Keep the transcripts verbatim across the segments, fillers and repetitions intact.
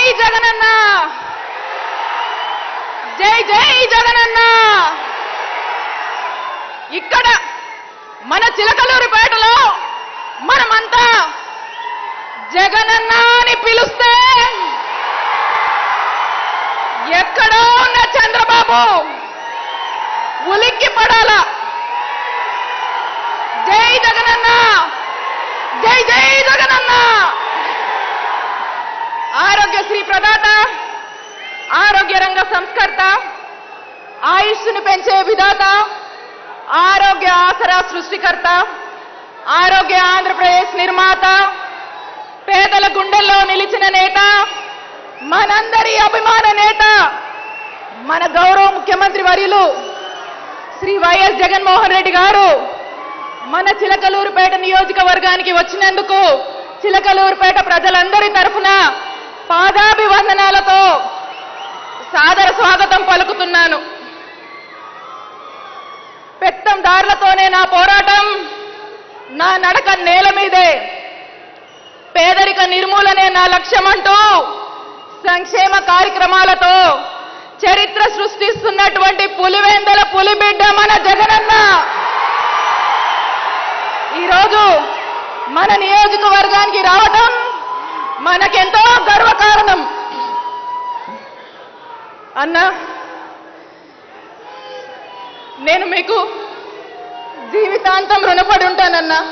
జగనన్న జై జై జగనన్న ఇక్కడ మన చిలకలూరిపేటలో మనమంతా జగనన్న అని పిలుస్తే ఎక్కడో ఉన్న చంద్రబాబు ఉలిక్కి పడాలా. జై జగనన్న జై జై జగనన్న. ఆరోగ్యశ్రీ ప్రదాత, ఆరోగ్య రంగ సంస్కర్త, ఆయుష్ను పెంచే విధాత, ఆరోగ్య ఆసరా సృష్టికర్త, ఆరోగ్య ఆంధ్రప్రదేశ్ నిర్మాత, పేదల గుండెల్లో నిలిచిన నేత, మనందరి అభిమాన నేత, మన గౌరవ ముఖ్యమంత్రి వర్యులు శ్రీ వైఎస్ జగన్మోహన్ రెడ్డి గారు మన చిలకలూరుపేట నియోజకవర్గానికి వచ్చినందుకు చిలకలూరుపేట ప్రజలందరి తరఫున పాదాభివందనాలతో సాదర స్వాగతం పలుకుతున్నాను. పెత్తందారులతోనే నా పోరాటం, నా నడక నేల మీదే, పేదరిక నిర్మూలనే నా లక్ష్యమంటూ సంక్షేమ కార్యక్రమాలతో చరిత్ర సృష్టిస్తున్నటువంటి పులివెందల పులిబిడ్డ మన జగనన్న ఈరోజు మన నియోజకవర్గానికి రావటం మనకెంతో గర్వకారణం. అన్నా, నేను మీకు జీవితాంతం రుణపడి ఉంటానన్నా.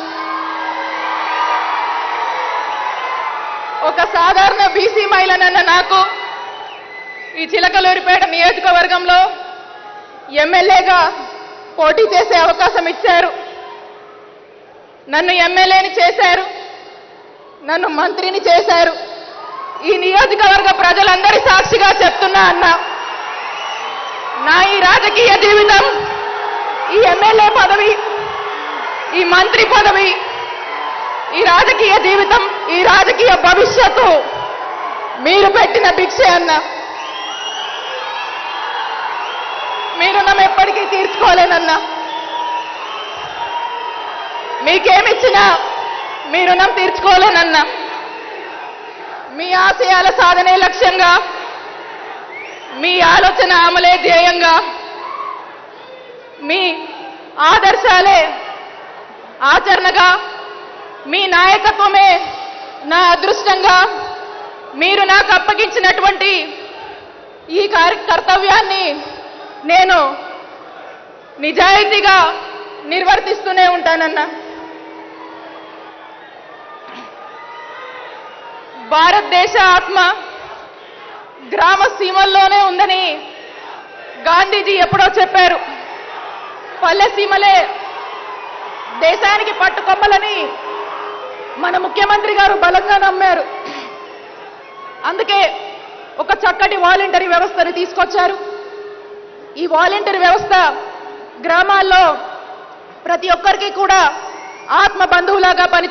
ఒక సాధారణ బీసీ మహిళనన్న నాకు ఈ చిలకలూరిపేట నియోజకవర్గంలో ఎమ్మెల్యేగా పోటీ చేసే అవకాశం ఇచ్చారు. నన్ను ఎమ్మెల్యేని చేశారు, నన్ను మంత్రిని చేశారు. ఈ నియోజకవర్గ ప్రజలందరి సాక్షిగా చెప్తున్నా అన్నా, నా ఈ రాజకీయ జీవితం, ఈ ఎమ్మెల్యే పదవి, ఈ మంత్రి పదవి, ఈ రాజకీయ జీవితం, ఈ రాజకీయ భవిష్యత్తు మీరు పెట్టిన భిక్షే అన్న. మీ రుణం ఎప్పటికీ తీర్చుకోలేనన్నా. మీకేమిచ్చినా మీ రుణం తీర్చుకోలేనన్నా. మీ ఆశయాల సాధనే లక్ష్యంగా, మీ ఆలోచన అమలే ధ్యేయంగా, మీ ఆదర్శాలే ఆచరణగా, మీ నాయకత్వమే నా అదృష్టంగా, మీరు నాకు అప్పగించినటువంటి ఈ కర్తవ్యాన్ని నేను నిజాయితీగా నిర్వర్తిస్తూనే ఉంటానన్నా. భారతదేశ ఆత్మ గ్రామ సీమల్లోనే ఉందని గాంధీజీ ఎప్పుడో చెప్పారు. పల్లె సీమలే దేశానికి పట్టుకొమ్మలని మన ముఖ్యమంత్రి గారు బలంగా నమ్మారు. అందుకే ఒక చక్కటి వాలంటరీ వ్యవస్థను తీసుకొచ్చారు. ఈ వాలంటరీ వ్యవస్థ గ్రామాల్లో ప్రతి ఒక్కరికి కూడా ఆత్మ బంధువులాగా పని